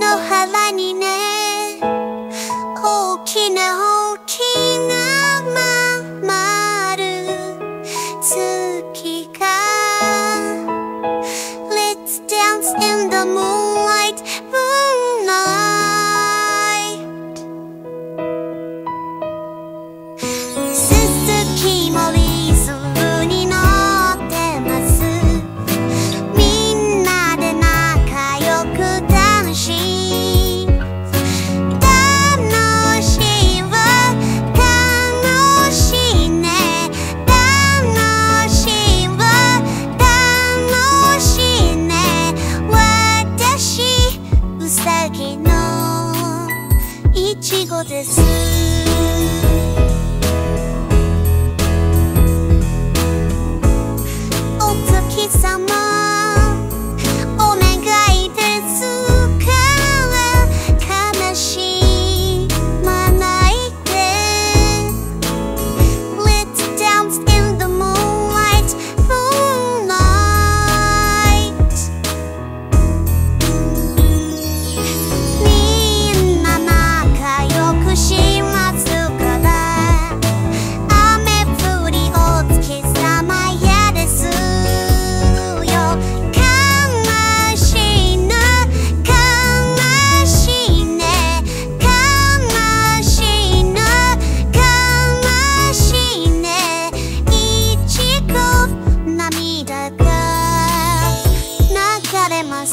野原にね、大きな大きなまる月が Let's dance in the moonlight, moonlight すすきもリズムに乗ってます。みんなで仲良くダンシング楽しいわ楽しいね楽しいわ楽しいね私うさぎのいちごです。お月様お願いですから悲しまないで Let's dance in the moonlight, moonlight みんな仲良くしますから雨降りお月様やですよ悲しいな悲しいね悲しいな悲しいねいちご涙が流れます。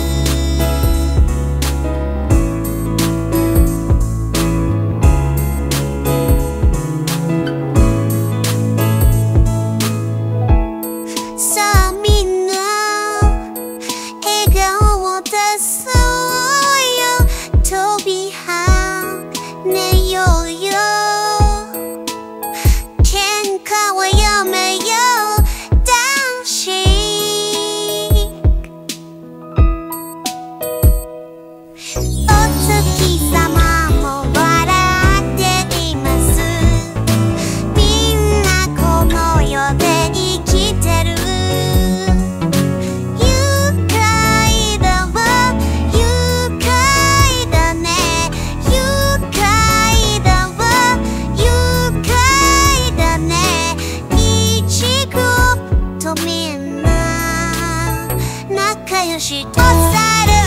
さあみんな笑顔を出そうよ飛び跳ねようよ喧嘩はやめようダンシングお月様も笑っています。みんなこの世で生きてる愉快だわ愉快だね愉快だわ愉快だねいちごとみんな仲良しとさる